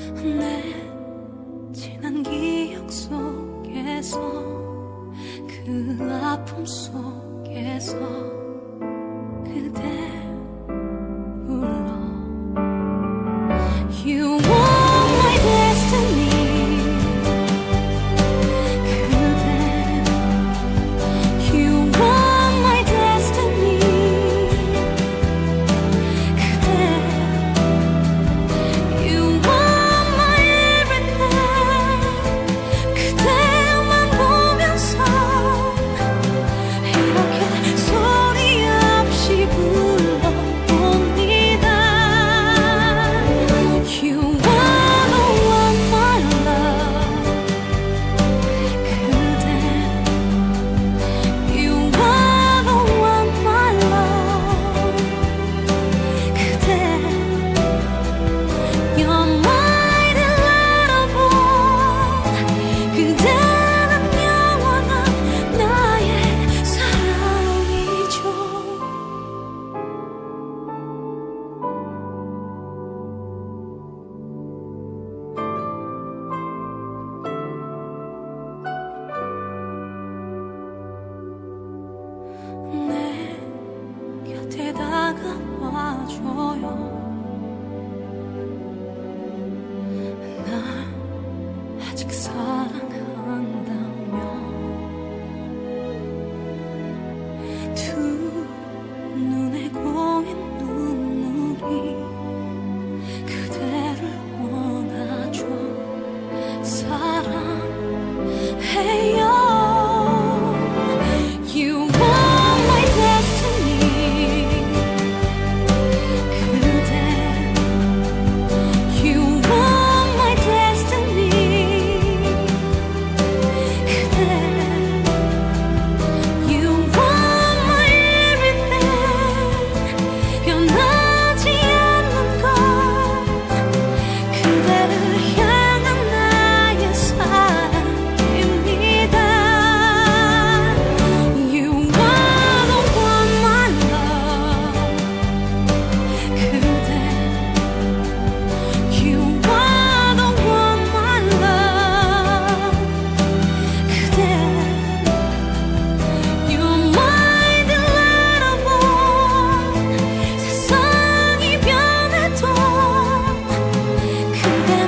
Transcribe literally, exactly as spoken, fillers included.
내 지난 기억 속에서 그 아픔 속에서 그대 불러 You are my destiny 그대 You are my destiny 그대 You are my everything 그대만 보면서 이렇게 소리 없이 불러봅니다 You are the one my love 그대 You are the one my love 그대 You're my delightable 그대는 영원한 나의 사랑이죠 내 곁에 다가와줘요 날 아직 사랑한다면 두 눈에 고인 눈물이 그대를 원하죠 사랑해요 You are my destiny 그대 You are my destiny 그대 You are my everything 변하지 않는 것 그대를 향한 나의 사랑입니다 You are the one my love 그대 You are the one my love 그대 You're my delightable 세상이 변해도 그대